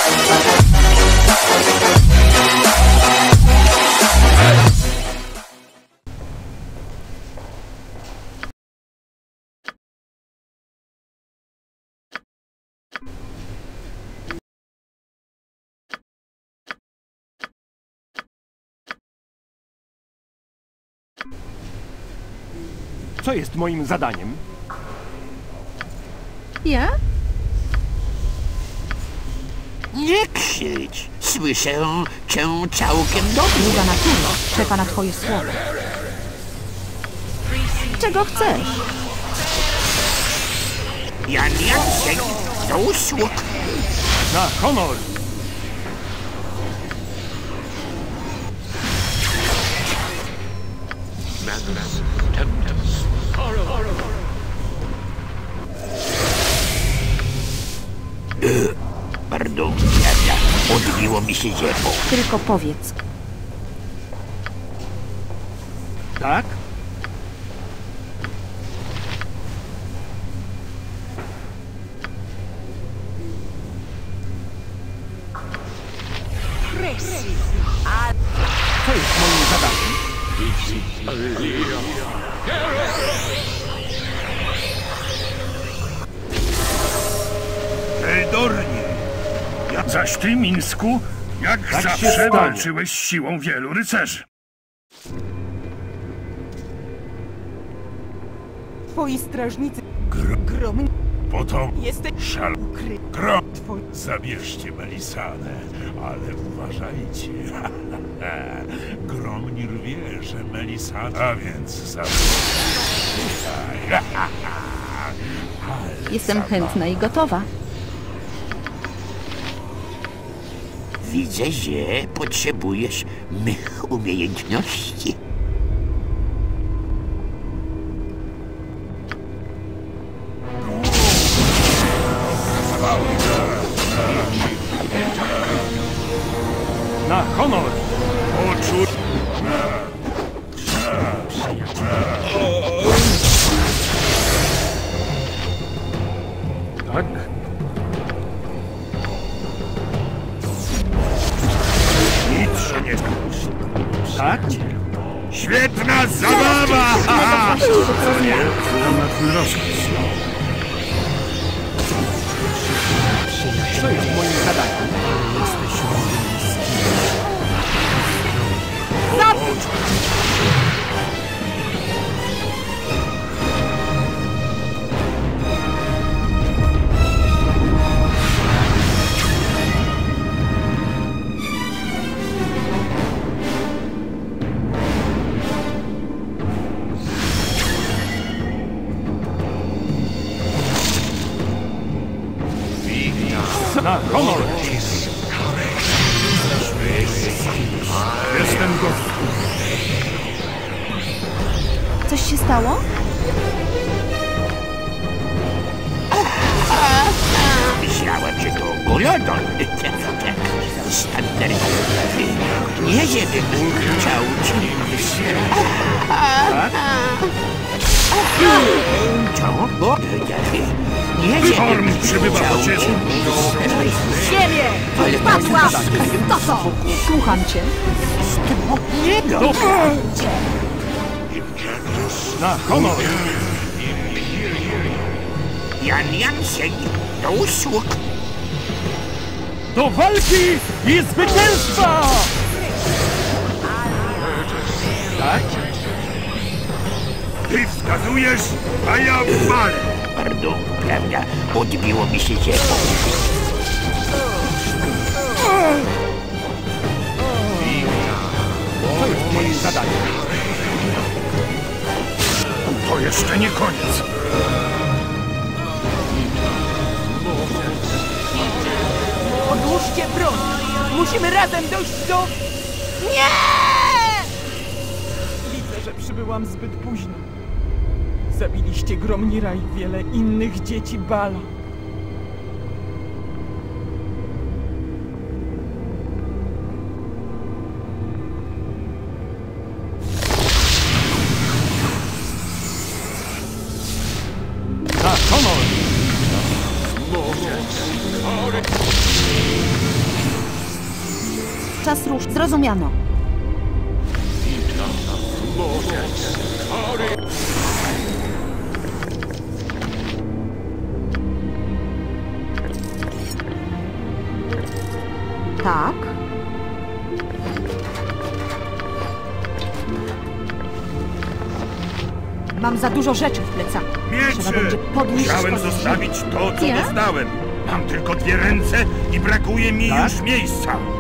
Co jest moim zadaniem? Ja? Nie krzycz! Słyszę cię całkiem dobrze. Druga natura czeka na twoje słowo. Czego chcesz? Jan Jansen do usług. Na honor! Pardon, prawda? Odbiło mi się ziemią. Tylko powiedz. Tak? Co jest moim zadaniem? Eldornie! Zaś ty, Mińsku, jak Tak się zawsze stanie. walczyłeś siłą wielu rycerzy. Twoi strażnicy gromy Potom jesteś szal... ukryty. Grom! Zabierzcie Melisanę, ale uważajcie. Gromnir wie, że Melisana... A więc zabierzcie. Jestem chętna i gotowa. Widzę, że potrzebujesz mych umiejętności. Na honor! Oczu... Tak? Nic się nie skończy. Tak? Świetna zabawa! Na twój rozkaz. Co jest moim zadaniem? Na honor! Jestem gotów. Coś się stało? Myślałem, że to Golodon. Standardowy. Nie żebym chciał ci... Co? Nie Wyborn żebym przybywa chciał po ciebie. Ziemię! Padłam! Gotowo! Słucham cię. Nie no! Na honor! Jan Jansen do usług. Do walki i zwycięstwa! Tak? Ty wskazujesz, a ja walę. Pardon, prawda? Odbiło mi się ziemią. Co jest moim zadaniem? To jeszcze nie koniec. Odłóżcie broń! Musimy razem dojść do... Nie! Widzę, że przybyłam zbyt późno. Zabiliście Gromnira i wiele innych dzieci Bala. Na honor! Czas ruszyć. Zrozumiano. Tak. Mam za dużo rzeczy w plecaku. Trzeba będzie Miecze! podnieść Musiałem swoje zostawić to, co Ja? dostałem. Mam tylko 2 ręce i brakuje mi Tak? już miejsca.